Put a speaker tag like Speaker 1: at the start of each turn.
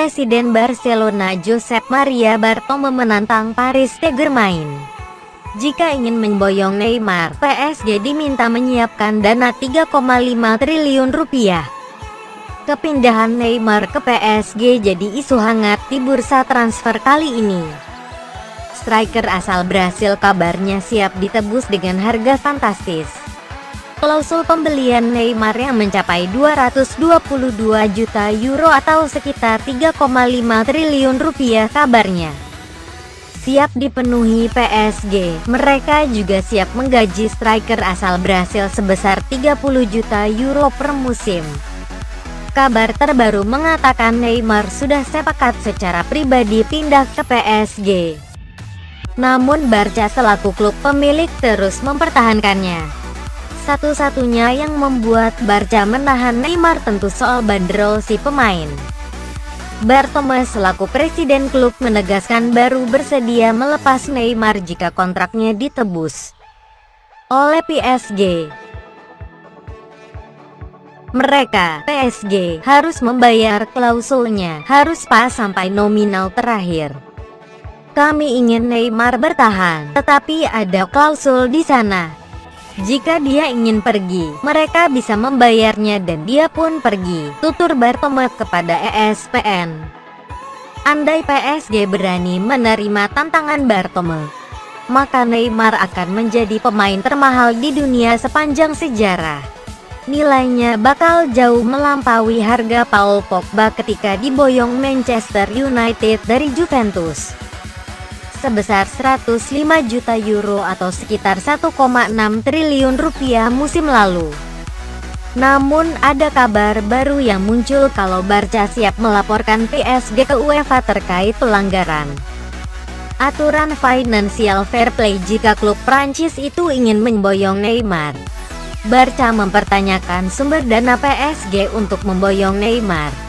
Speaker 1: Presiden Barcelona Josep Maria Bartomeu menantang Paris Saint-Germain. Jika ingin memboyong Neymar, PSG diminta menyiapkan dana 3,5 triliun rupiah. Kepindahan Neymar ke PSG jadi isu hangat di bursa transfer kali ini. Striker asal Brasil kabarnya siap ditebus dengan harga fantastis. Klausul pembelian Neymar yang mencapai 222 juta euro atau sekitar 3,5 triliun rupiah kabarnya siap dipenuhi PSG. Mereka juga siap menggaji striker asal Brasil sebesar 30 juta euro per musim. Kabar terbaru mengatakan Neymar sudah sepakat secara pribadi pindah ke PSG. Namun Barca selaku klub pemilik terus mempertahankannya. Satu-satunya yang membuat Barca menahan Neymar tentu soal bandrol si pemain. Bartomeu selaku presiden klub menegaskan baru bersedia melepas Neymar jika kontraknya ditebus oleh PSG. Mereka, PSG, harus membayar klausulnya, harus pas sampai nominal terakhir. Kami ingin Neymar bertahan, tetapi ada klausul di sana. Jika dia ingin pergi, mereka bisa membayarnya dan dia pun pergi, tutur Bartomeu kepada ESPN. Andai PSG berani menerima tantangan Bartomeu, maka Neymar akan menjadi pemain termahal di dunia sepanjang sejarah. Nilainya bakal jauh melampaui harga Paul Pogba ketika diboyong Manchester United dari Juventus sebesar 105 juta euro atau sekitar 1,6 triliun rupiah musim lalu. Namun ada kabar baru yang muncul kalau Barca siap melaporkan PSG ke UEFA terkait pelanggaran aturan financial fair play jika klub Prancis itu ingin memboyong Neymar. Barca mempertanyakan sumber dana PSG untuk memboyong Neymar.